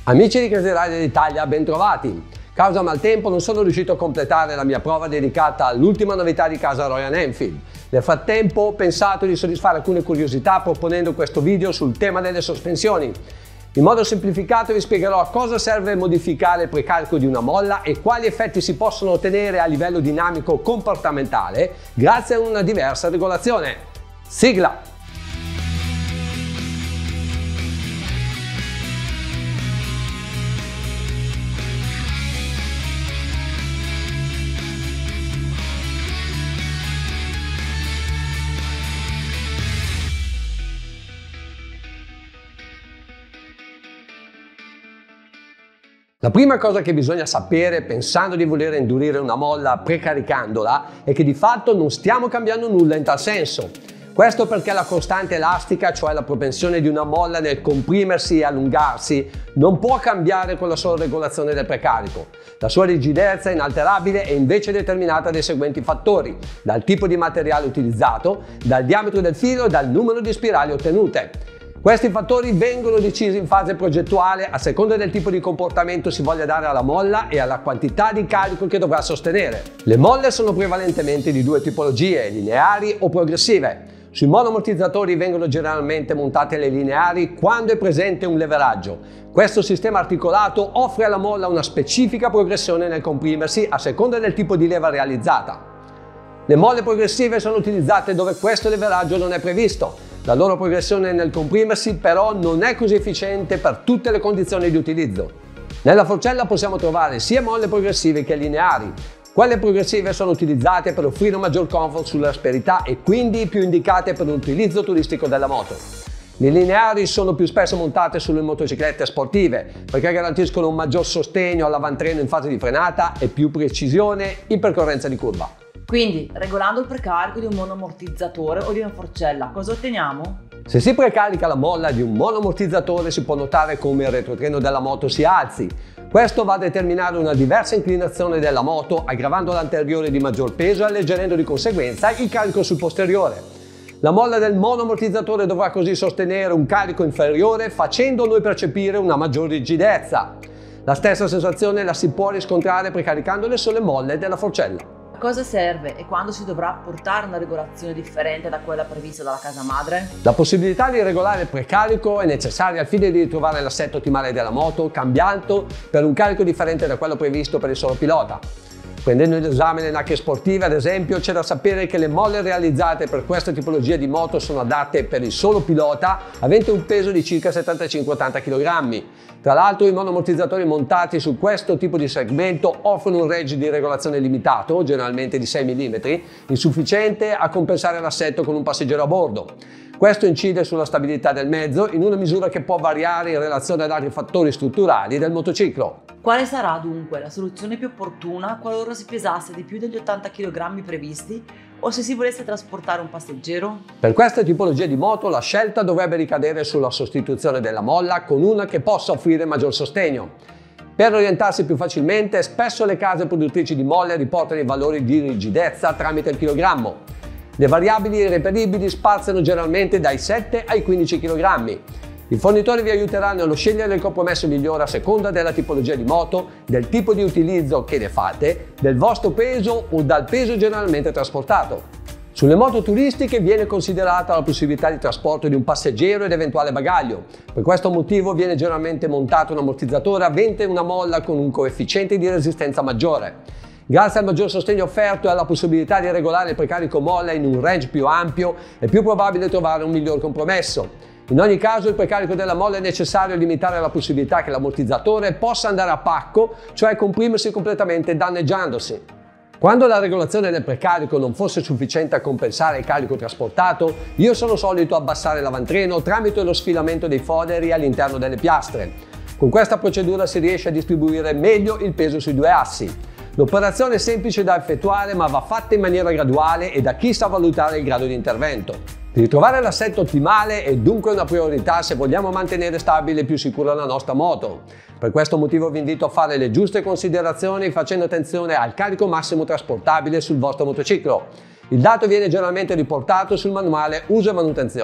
Amici di Crazy Rider Italia, bentrovati! Causa maltempo non sono riuscito a completare la mia prova dedicata all'ultima novità di casa Royal Enfield. Nel frattempo ho pensato di soddisfare alcune curiosità proponendo questo video sul tema delle sospensioni. In modo semplificato vi spiegherò a cosa serve modificare il precarico di una molla e quali effetti si possono ottenere a livello dinamico comportamentale grazie a una diversa regolazione. Sigla! La prima cosa che bisogna sapere pensando di voler indurire una molla precaricandola è che di fatto non stiamo cambiando nulla in tal senso. Questo perché la costante elastica, cioè la propensione di una molla nel comprimersi e allungarsi, non può cambiare con la sola regolazione del precarico. La sua rigidezza inalterabile è invece determinata dai seguenti fattori: dal tipo di materiale utilizzato, dal diametro del filo e dal numero di spirali ottenute. Questi fattori vengono decisi in fase progettuale a seconda del tipo di comportamento si voglia dare alla molla e alla quantità di carico che dovrà sostenere. Le molle sono prevalentemente di due tipologie, lineari o progressive. Sui monoammortizzatori vengono generalmente montate le lineari quando è presente un leveraggio. Questo sistema articolato offre alla molla una specifica progressione nel comprimersi a seconda del tipo di leva realizzata. Le molle progressive sono utilizzate dove questo leveraggio non è previsto. La loro progressione nel comprimersi però non è così efficiente per tutte le condizioni di utilizzo. Nella forcella possiamo trovare sia molle progressive che lineari. Quelle progressive sono utilizzate per offrire un maggior comfort sull'asperità e quindi più indicate per l'utilizzo turistico della moto. Le lineari sono più spesso montate sulle motociclette sportive perché garantiscono un maggior sostegno all'avantreno in fase di frenata e più precisione in percorrenza di curva. Quindi, regolando il precarico di un monoammortizzatore o di una forcella, cosa otteniamo? Se si precarica la molla di un monoammortizzatore si può notare come il retrotreno della moto si alzi. Questo va a determinare una diversa inclinazione della moto, aggravando l'anteriore di maggior peso e alleggerendo di conseguenza il carico sul posteriore. La molla del monoammortizzatore dovrà così sostenere un carico inferiore, facendo noi percepire una maggior rigidezza. La stessa sensazione la si può riscontrare precaricando le sole molle della forcella. Cosa serve e quando si dovrà apportare una regolazione differente da quella prevista dalla casa madre? La possibilità di regolare il precarico è necessaria al fine di ritrovare l'assetto ottimale della moto, cambiando per un carico differente da quello previsto per il solo pilota. Prendendo in esame le nacche sportive, ad esempio, c'è da sapere che le molle realizzate per questa tipologia di moto sono adatte per il solo pilota, avente un peso di circa 75-80 kg. Tra l'altro, i monoammortizzatori montati su questo tipo di segmento offrono un range di regolazione limitato, generalmente di 6 mm, insufficiente a compensare l'assetto con un passeggero a bordo. Questo incide sulla stabilità del mezzo in una misura che può variare in relazione ad altri fattori strutturali del motociclo. Quale sarà dunque la soluzione più opportuna qualora si pesasse di più degli 80 kg previsti o se si volesse trasportare un passeggero? Per questa tipologia di moto la scelta dovrebbe ricadere sulla sostituzione della molla con una che possa offrire maggior sostegno. Per orientarsi più facilmente, spesso le case produttrici di molle riportano i valori di rigidezza tramite il chilogrammo. Le variabili reperibili spaziano generalmente dai 7 ai 15 kg. I fornitori vi aiuteranno nello scegliere il compromesso migliore a seconda della tipologia di moto, del tipo di utilizzo che ne fate, del vostro peso o dal peso generalmente trasportato. Sulle moto turistiche viene considerata la possibilità di trasporto di un passeggero ed eventuale bagaglio. Per questo motivo viene generalmente montato un ammortizzatore avente una molla con un coefficiente di resistenza maggiore. Grazie al maggior sostegno offerto e alla possibilità di regolare il precarico molla in un range più ampio, è più probabile trovare un miglior compromesso. In ogni caso il precarico della molla è necessario limitare la possibilità che l'ammortizzatore possa andare a pacco, cioè comprimersi completamente danneggiandosi. Quando la regolazione del precarico non fosse sufficiente a compensare il carico trasportato, io sono solito abbassare l'avantreno tramite lo sfilamento dei foderi all'interno delle piastre. Con questa procedura si riesce a distribuire meglio il peso sui due assi. L'operazione è semplice da effettuare ma va fatta in maniera graduale e da chi sa valutare il grado di intervento. Ritrovare l'assetto ottimale è dunque una priorità se vogliamo mantenere stabile e più sicura la nostra moto. Per questo motivo vi invito a fare le giuste considerazioni facendo attenzione al carico massimo trasportabile sul vostro motociclo. Il dato viene generalmente riportato sul manuale uso e manutenzione.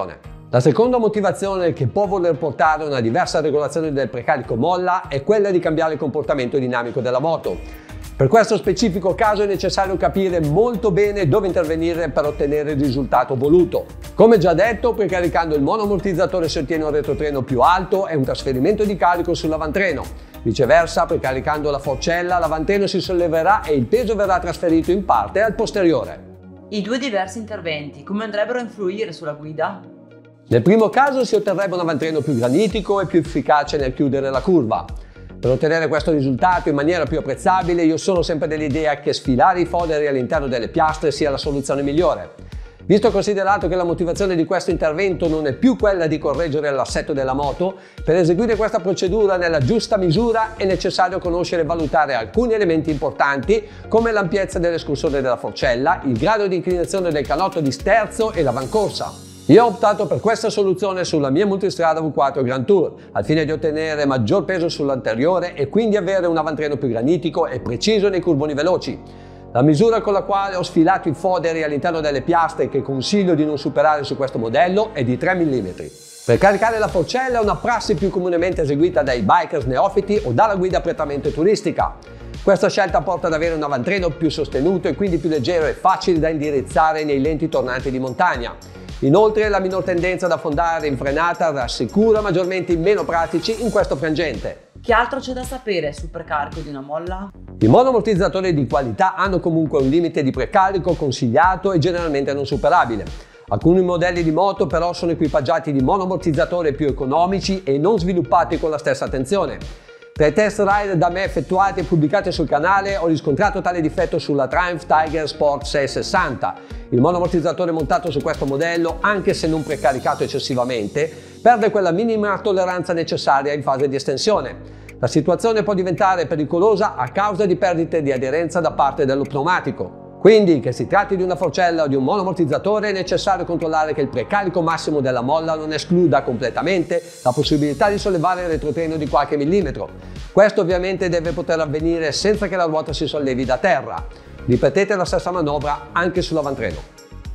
La seconda motivazione che può voler portare a una diversa regolazione del precarico molla è quella di cambiare il comportamento dinamico della moto. Per questo specifico caso è necessario capire molto bene dove intervenire per ottenere il risultato voluto. Come già detto, precaricando il monoammortizzatore si ottiene un retrotreno più alto e un trasferimento di carico sull'avantreno. Viceversa, precaricando la forcella, l'avantreno si solleverà e il peso verrà trasferito in parte al posteriore. I due diversi interventi come andrebbero a influire sulla guida? Nel primo caso si otterrebbe un avantreno più granitico e più efficace nel chiudere la curva. Per ottenere questo risultato in maniera più apprezzabile, io sono sempre dell'idea che sfilare i foderi all'interno delle piastre sia la soluzione migliore. Visto e considerato che la motivazione di questo intervento non è più quella di correggere l'assetto della moto, per eseguire questa procedura nella giusta misura è necessario conoscere e valutare alcuni elementi importanti come l'ampiezza dell'escursore della forcella, il grado di inclinazione del canotto di sterzo e l'avancorsa. Io ho optato per questa soluzione sulla mia multistrada V4 Grand Tour, al fine di ottenere maggior peso sull'anteriore e quindi avere un avantreno più granitico e preciso nei curvoni veloci. La misura con la quale ho sfilato i foderi all'interno delle piastre che consiglio di non superare su questo modello è di 3 mm. Per caricare la forcella è una prassi più comunemente eseguita dai bikers neofiti o dalla guida prettamente turistica. Questa scelta porta ad avere un avantreno più sostenuto e quindi più leggero e facile da indirizzare nei lenti tornanti di montagna. Inoltre la minor tendenza ad affondare in frenata rassicura maggiormente i meno pratici in questo frangente. Che altro c'è da sapere sul precarico di una molla? I monoammortizzatori di qualità hanno comunque un limite di precarico consigliato e generalmente non superabile. Alcuni modelli di moto però sono equipaggiati di monoammortizzatori più economici e non sviluppati con la stessa attenzione. Tra i test ride da me effettuati e pubblicati sul canale ho riscontrato tale difetto sulla Triumph Tiger Sport 660. Il monoammortizzatore montato su questo modello, anche se non precaricato eccessivamente, perde quella minima tolleranza necessaria in fase di estensione. La situazione può diventare pericolosa a causa di perdite di aderenza da parte dello pneumatico. Quindi, che si tratti di una forcella o di un monoammortizzatore, è necessario controllare che il precarico massimo della molla non escluda completamente la possibilità di sollevare il retrotreno di qualche millimetro. Questo ovviamente deve poter avvenire senza che la ruota si sollevi da terra. Ripetete la stessa manovra anche sull'avantreno.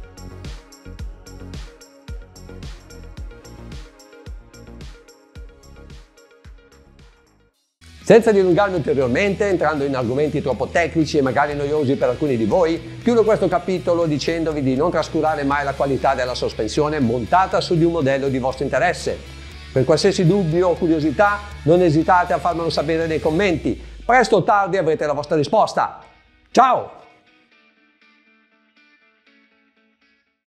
Senza dilungarmi ulteriormente, entrando in argomenti troppo tecnici e magari noiosi per alcuni di voi, chiudo questo capitolo dicendovi di non trascurare mai la qualità della sospensione montata su di un modello di vostro interesse. Per qualsiasi dubbio o curiosità, non esitate a farmelo sapere nei commenti. Presto o tardi avrete la vostra risposta. Ciao!